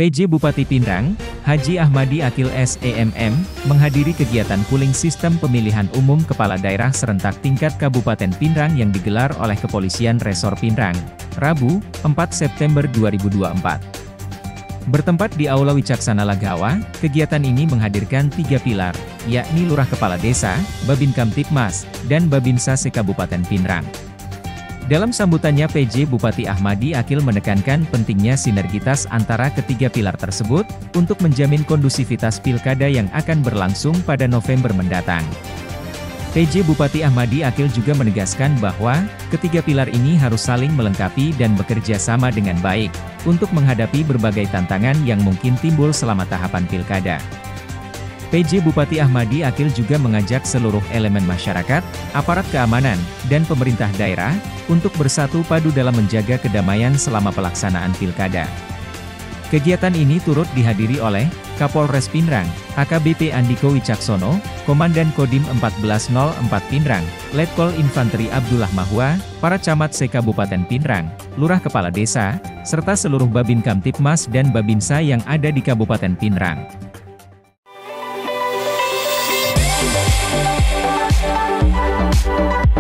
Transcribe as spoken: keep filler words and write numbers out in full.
P J Bupati Pinrang, Haji Ahmadi Akil S E M M, menghadiri kegiatan pooling sistem pemilihan umum kepala daerah serentak tingkat Kabupaten Pinrang yang digelar oleh Kepolisian Resor Pinrang, Rabu, empat September dua ribu dua puluh empat. Bertempat di Aula Wicaksana Lagawa, kegiatan ini menghadirkan tiga pilar, yakni Lurah Kepala Desa, Babin Kamtibmas, dan Babinsa se-Kabupaten Pinrang. Dalam sambutannya P J Bupati Ahmadi Akil menekankan pentingnya sinergitas antara ketiga pilar tersebut, untuk menjamin kondusivitas pilkada yang akan berlangsung pada November mendatang. P J Bupati Ahmadi Akil juga menegaskan bahwa, ketiga pilar ini harus saling melengkapi dan bekerja sama dengan baik, untuk menghadapi berbagai tantangan yang mungkin timbul selama tahapan pilkada. P J Bupati Ahmadi Akil juga mengajak seluruh elemen masyarakat, aparat keamanan, dan pemerintah daerah, untuk bersatu padu dalam menjaga kedamaian selama pelaksanaan pilkada. Kegiatan ini turut dihadiri oleh Kapolres Pinrang, A K B P Andiko Wicaksono, Komandan Kodim empat belas nol empat Pinrang, Letkol Infanteri Abdullah Mahwa, para camat se-Kabupaten Pinrang, Lurah Kepala Desa, serta seluruh Babin Kamtibmas dan Babinsa yang ada di Kabupaten Pinrang. We'll be right back.